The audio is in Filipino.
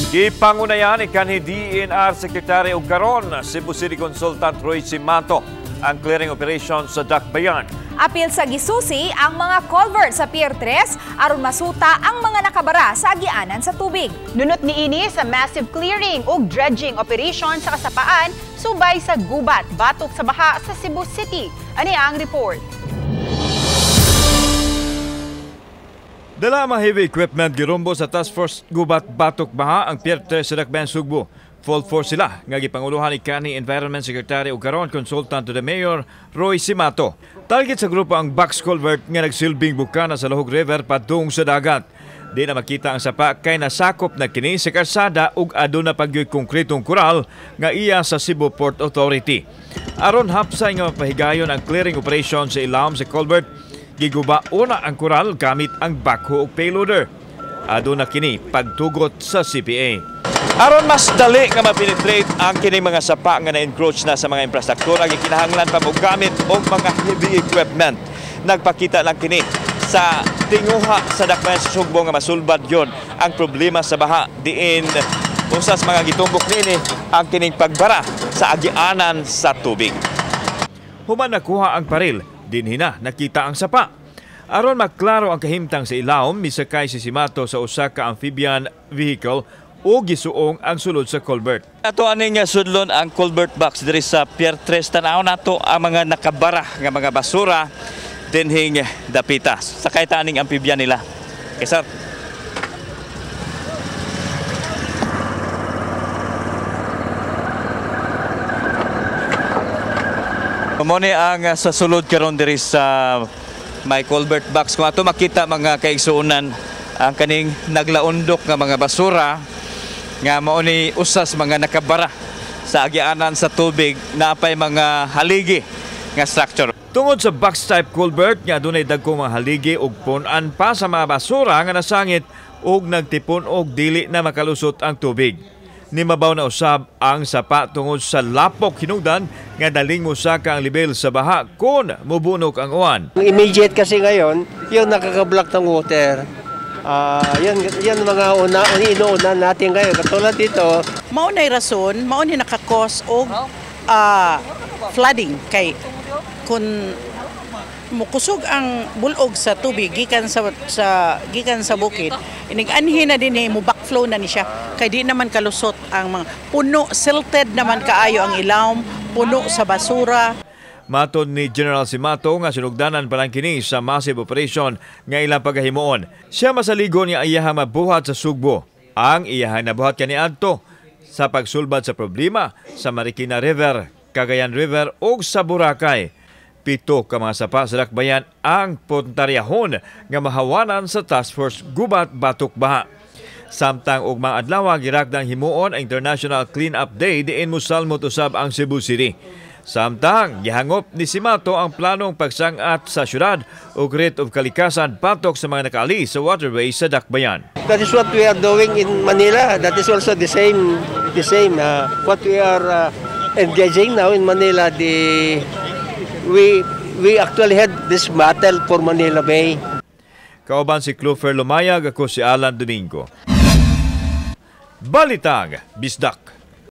Gipangunayan ikanhi DENR Secretary og karon Cebu City Consultant Roy Simato ang clearing operation sa Dakbayan. Apil sa gisusi ang mga culvert sa Pier 3 aron masuta ang mga nakabara sa agianan sa tubig. Nunot niini sa massive clearing ug dredging operation sa kasapaan subay sa gubat batok sa baha sa Cebu City. Ani ang report. Dala mga heavy equipment girumbo sa Task Force Gubat Batok Baha ang Pier 3 sa Dakbayan, Sugbo. Full force sila nga gipanguluhan ni kanhi Environment Secretary ug karon Consultant to the Mayor Roy Simato. Target sa grupo ang box culvert nga nagsilbing bukana sa Lahog River padung sa dagat. Di na makita ang sapa kay nasakop na kini sa karsada ug aduna pagyoy konkretong kural nga iya sa Cebu Port Authority. Aron hapsay nga mapahigayon ang clearing operation sa ilawom sa culvert, giguba una ang kural gamit ang backhoe ug payloader. Aduna kini pagtugot sa CPA. Aron mas dali nga ma-penetrate ang kini mga sapa nga na-encroach na sa mga infrastruktura, gikinahanglan pa mo gamit og mga heavy equipment. Nagpakita lang kini sa tinguha sa Dakbayan sa Sugbo nga masulbad yon ang problema sa baha diin usas mga gitumbok nini ang kining pagbara sa agianan sa tubig. Human nakuha ang paril, dinhi na nakita ang sapa. Aron maklaro ang kahimtang sa ilawom, misakay si Simato sa usa ka amphibian vehicle o gisuong ang sulod sa culvert. Ato aning sudlon ang culvert box diri sa Pier 3. Tanaw nato ang mga nakabara nga mga basura dinhing dapita. Sakay ta aning amphibian nila. Kaysa Muni ang sa sulod karon diri sa may culvert box. Kung ato makita mga kaigsuunan ang kaning naglaundok nga mga basura nga mao ni usas mga nakabara sa agianan sa tubig na apay mga haligi nga structure. Tungod sa box type culvert nga dunay dagkong mga haligi ug punan pa sa mga basura nga nasangit ug nagtipon og dili na makalusot ang tubig. Nimabaw na usab ang sapa tungod sa lapok hinungdan nga daling musaka ang level sa baha kung mubunok ang uwan. Immediate kasi ngayon, yung nakaka-block ng water. Yan mga inuuna natin ngayon. Katulad dito. Maunay rason, maunay nakakos og flooding kay kung mukusog ang bulog sa tubig gikan sa bukid, inig-anhi na din mo backflow na ni siya kay di naman kalusot ang mga puno, silted naman kaayo ang ilawom, puno sa basura. Matod ni General Simato nga sinugdanan pa lang kini sa massive operation nga ilang pagahimuon. Siya masaligon nga iyahang mabuhat sa Sugbo. Ang iyahang nabuhat kaniadto sa pagsulbad sa problema sa Marikina River, Cagayan River ug sa Boracay. 7 ka mga sapa sa Dakbayan ang puntaryahon nga mahawanan sa Task Force Gubat Batok Baha. Samtang og mga adlaw girakdang himuon ang International Clean-up Day diin mosalmot usab ang Cebu City. Samtang gihangop ni Simato ang planong pagsangat sa syudad ug rate of kalikasan patok sa mga nakaali sa waterway sa Dakbayan. That is what we are doing in Manila. That is also the same what we are engaging now in Manila. We actually had this battle for Manila Bay. Kauban si Clover Lumayag, ako si Alan Domingo. Balitang Bisdak.